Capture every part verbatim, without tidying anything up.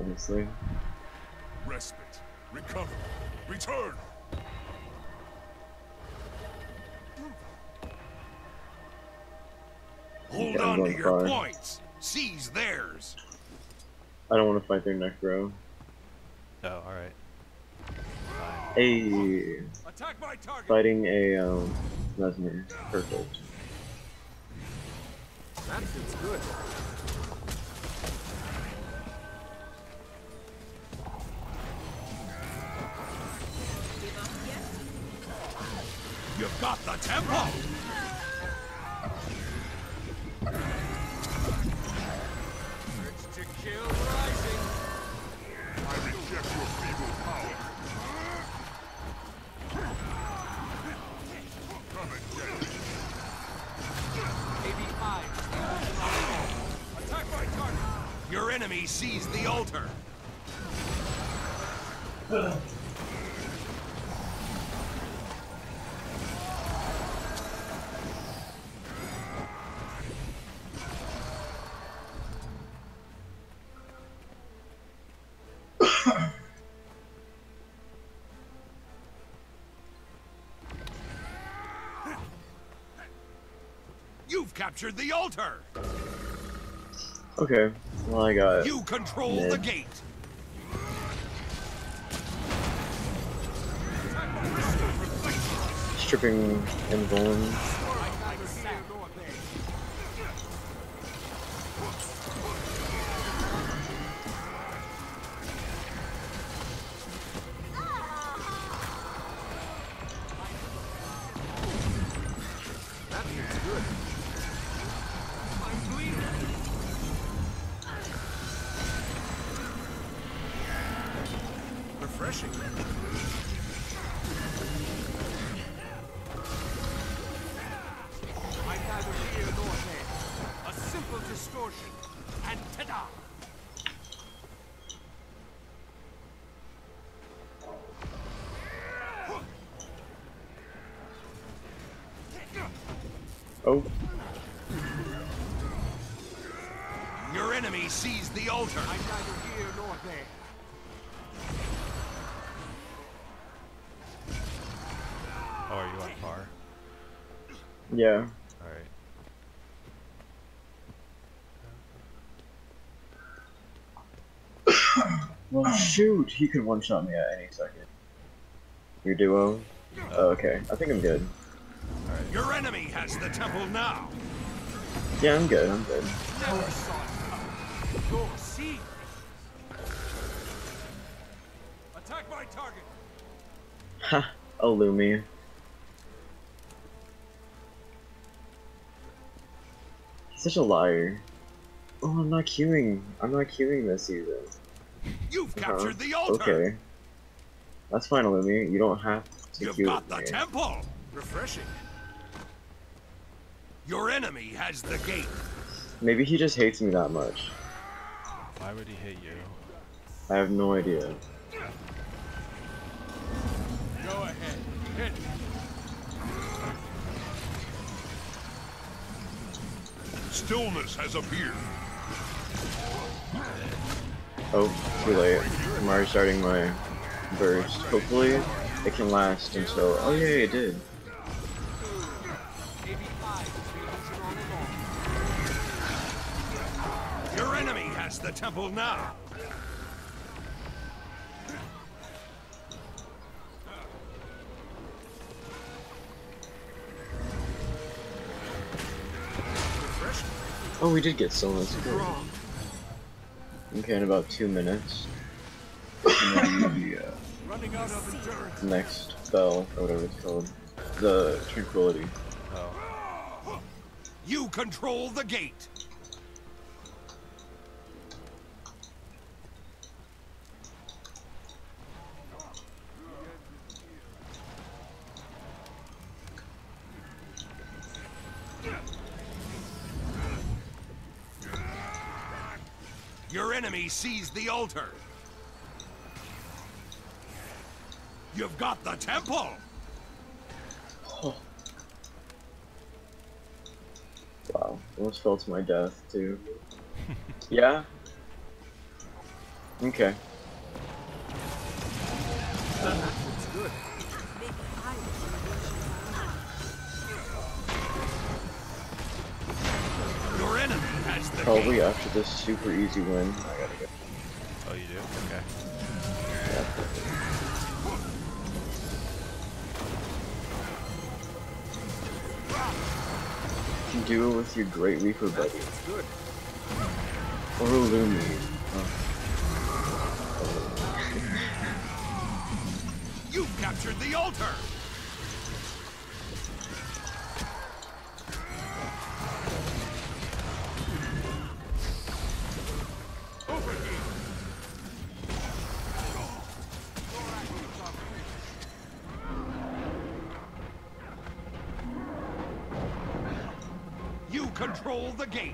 honestly. Respite. Recover. Return. Hold Yeah, I'm on to going your far. points. Seize theirs. I don't want to fight their next row. Oh, alright. Hey, Attack my target. fighting a um, Mesmer. Perfect. That feels good. You've got the tempo. Urge to kill rising. I reject your feeble power. Come and get me. eighty-five. Attack my target. Your enemy sees the altar. You've captured the altar. Okay, well I got You control mid. the gate. Stripping invuln. Refreshing. I'm neither here nor there. A simple distortion, and ta-da! Oh, Your enemy sees the altar. I'm neither here nor there. Oh, are you on par? yeah. Alright. Well, shoot, he could one-shot me at any second. Your duo? Oh, okay, I think I'm good. Alright. Your enemy has the temple now. Yeah, I'm good, I'm good. Never saw it coming. You'll see. Attack my target. Ha, Illumi. He's such a liar. Oh, I'm not queuing. I'm not queuing this season. You've Uh-huh. captured the altar. Okay. That's fine, Illumi. You don't have to You've queue got with the me. temple. Refreshing. Your enemy has the gate. Maybe he just hates me that much. Why would he hate you? I have no idea. Go ahead. Hit. Stillness has appeared. Oh, too late. I'm already starting my burst. Hopefully, it can last until. Oh, yeah, it did. Your enemy has the temple now. Oh, we did get stillness. Good. Okay, in about two minutes. the uh, Running out of endurance. next spell, or whatever it's called. The tranquility. Oh. You control the gate. Your enemy sees the altar. You've got the temple. Oh. Wow, almost fell to my death too. Yeah. Okay. It's good. Your enemy has the Probably gate. after this super easy win, I gotta go. Oh, you do? Okay. You can do it with your Great Reaper buddy. It's good. Or Illumi. Oh. You've captured the altar. Over here. You control the gate.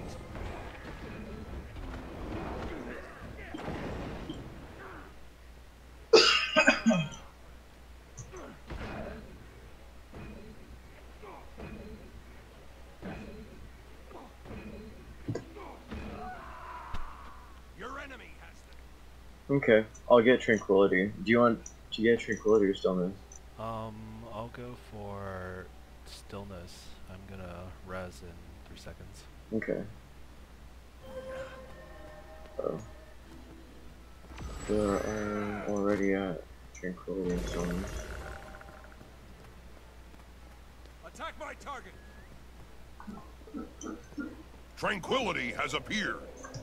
Your enemy has the Okay, I'll get Tranquility. Do you want to get Tranquility or Stillness? Um, I'll go for stillness. I'm gonna res in three seconds. Okay. Oh. So I'm already at Tranquility and Stillness. attack my target. Tranquility has appeared.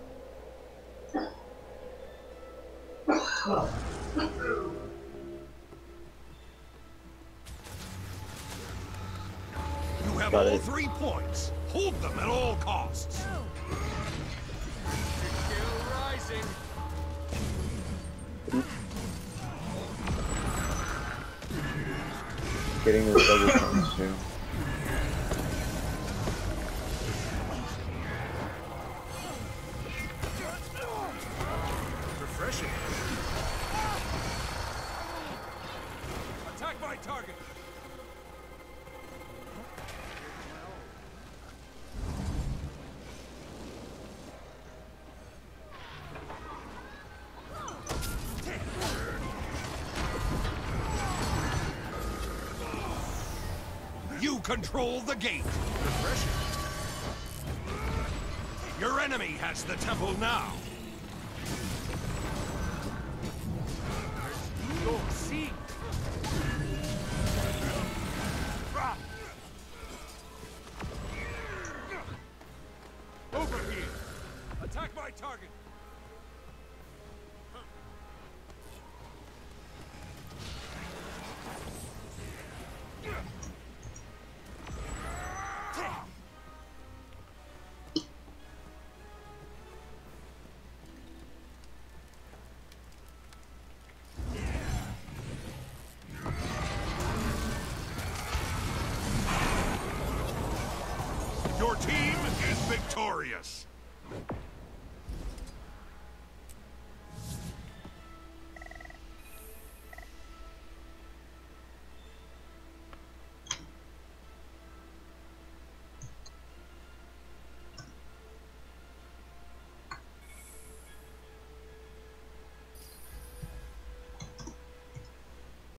You have Got all it. three points. Hold them at all costs. Still rising. Getting those double points too. Refreshing. Attack my target. You control the gate. Refreshing. Your enemy has the temple now. You'll see. Over here. Attack my target. Your team is victorious.